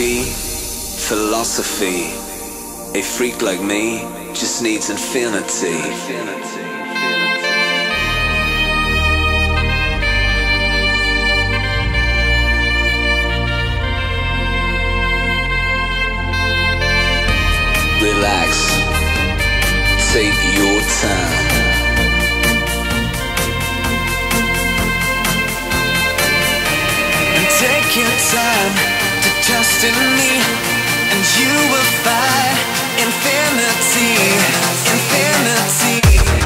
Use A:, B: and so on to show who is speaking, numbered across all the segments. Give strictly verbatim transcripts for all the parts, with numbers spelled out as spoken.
A: key, philosophy. A freak like me just needs infinity. Relax, take your time. And take your time to trust in me, and you will find infinity, infinity.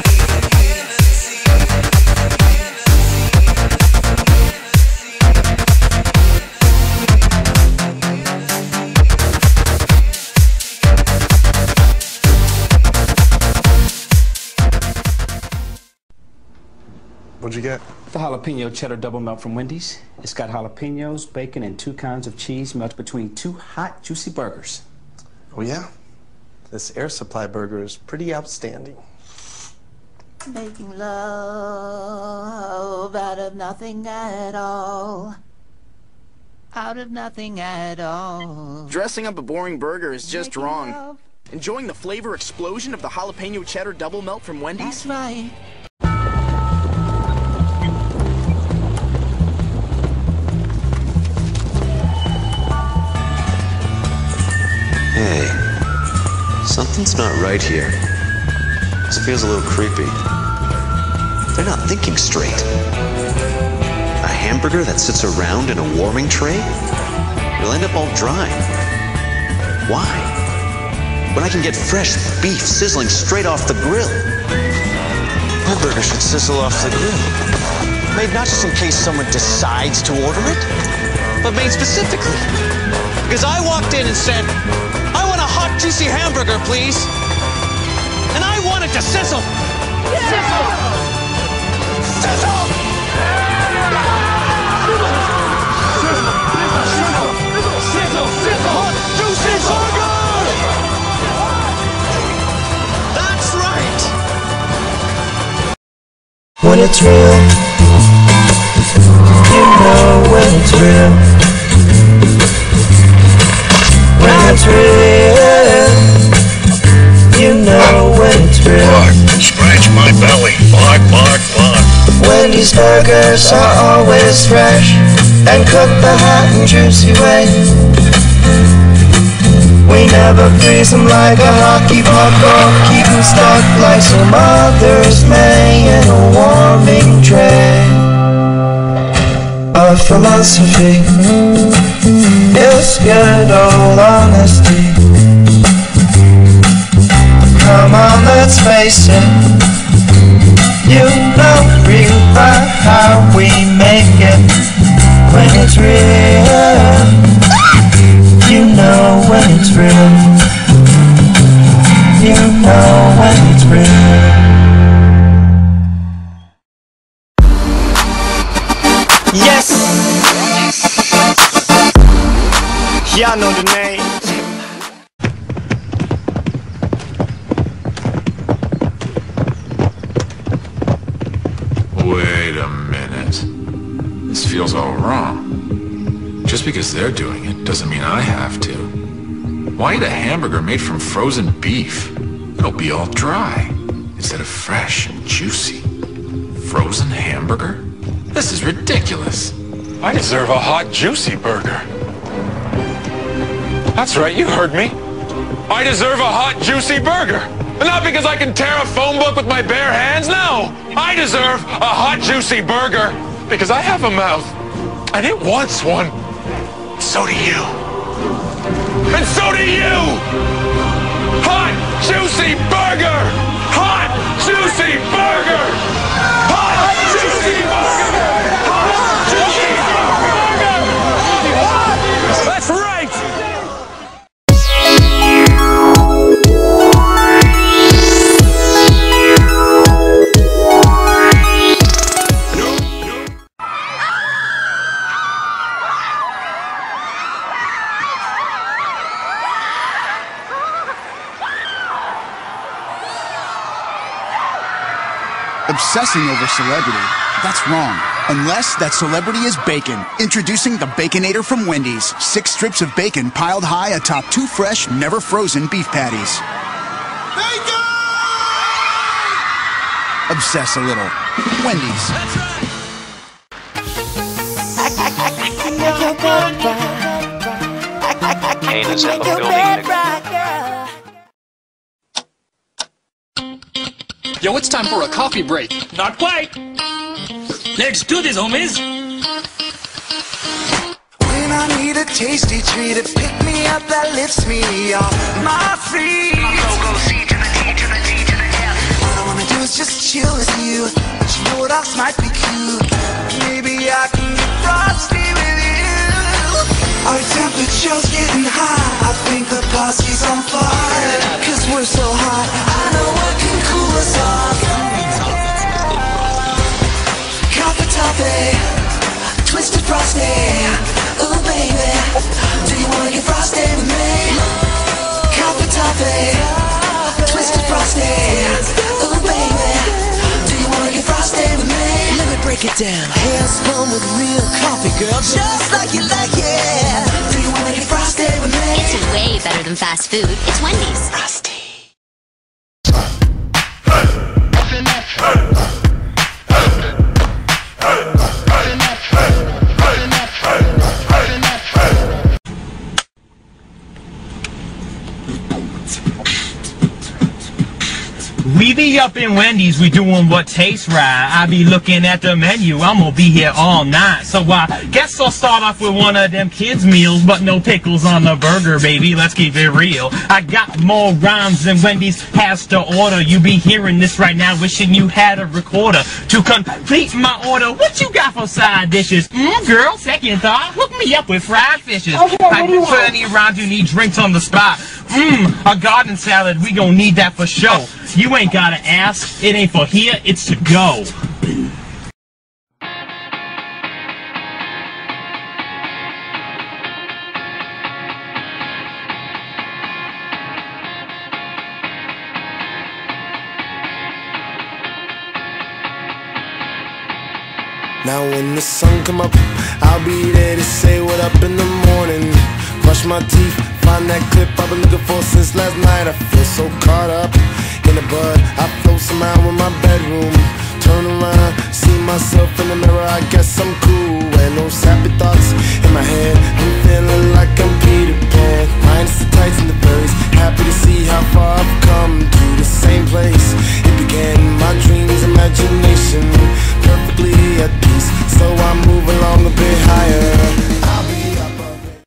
B: What'd you get?
C: The jalapeno cheddar double melt from Wendy's. It's got jalapenos, bacon, and two kinds of cheese melted between two hot, juicy burgers.
B: Oh, yeah? This air supply burger is pretty outstanding.
D: Making love out of nothing at all. Out of nothing at all.
E: Dressing up a boring burger is just
D: Making
E: wrong.
D: love.
E: Enjoying the flavor explosion of the jalapeno cheddar double melt from Wendy's?
D: That's right.
F: Hey, something's not right here. This feels a little creepy. They're not thinking straight. A hamburger that sits around in a warming tray will end up all dry. Why? When I can get fresh beef sizzling straight off the grill.
G: My burger should sizzle off the grill. Made not just in case someone decides to order it, but made specifically. Because I walked in and said, I want a hot, juicy hamburger, please. And I want it to sizzle. Yeah. Sizzle! Sizzle! Sizzle! Sizzle! Sizzle! Sizzle! Hot, juicy burger! That's right!
H: When it's real, you know when it's real. When it's real, you know when it's real.
I: Bark, scratch my belly, bark, bark, bark.
H: Wendy's burgers are always fresh and cooked the hot and juicy way. We never freeze them like a hockey puck or keep them stuck like some others may in a warming tray. Our philosophy is good old honesty. Come on, let's face it. You know real by how we make it. When it's real, you know when it's real. You know when it's real.
G: Yes! Y'all know the name.
J: Wait a minute. This feels all wrong. Just because they're doing it doesn't mean I have to. Why eat a hamburger made from frozen beef? It'll be all dry instead of fresh and juicy. Frozen hamburger? This is ridiculous.
K: I deserve a hot, juicy burger. That's right, you heard me. I deserve a hot, juicy burger. And not because I can tear a phone book with my bare hands, no. I deserve a hot, juicy burger because I have a mouth. And it wants one. So do you. And so do you! Hot, juicy burger! Hot, juicy burger! Hot, juicy burger! That's right!
L: Obsessing over celebrity That's wrong. Unless that celebrity is bacon. Introducing the Baconator from Wendy's. Six strips of bacon piled high atop two fresh, never frozen beef patties. Bacon! Obsess a little. Wendy's. That's right.
F: Kane is in the building.
M: Yo, it's time for a coffee break. Not quite. Let's do this, homies.
H: When I need a tasty treat to pick me up that lifts me off my feet. Go, go, C to the D to the D to the F. All I wanna do is just chill with you, but you know what else might be cute? Maybe I can get frosty with you. Our temperature's getting high. I think the party's on fire. Cause we're so hot, I know what can cool us off. Coffee toffee, twisted frosty. Ooh baby, do you wanna get frosty with me? Coffee toffee, twisted frosty. Ooh baby, do you wanna get frosty with me? Let me break it down. Hair spun with real coffee, girl, just like you like it. Do you wanna get frosty with me?
N: It's way better than fast food. It's Wendy's.
H: Frosty.
O: We be up in Wendy's, we doing what tastes right. I be looking at the menu, I'm gonna be here all night. So I guess I'll start off with one of them kids' meals, but no pickles on the burger, baby, let's keep it real. I got more rhymes than Wendy's has to order. You be hearing this right now, wishing you had a recorder to complete my order. What you got for side dishes? Mmm, girl, second thought, hook me up with fried fishes. Okay, I do for any round you need drinks on the spot. Mmm, a garden salad, we gon' need that for sure. You ain't gotta ask, it ain't for here, it's to go.
H: Now when the sun come up, I'll be there to say what up in the morning. Brush my teeth, find that clip I've been looking for since last night. I feel so caught up in the bud, I float somehow in my bedroom. Turn around, see myself in the mirror, I guess I'm cool. And no sappy thoughts in my head, I'm feeling like I'm Peter Pan. Minus the tights and the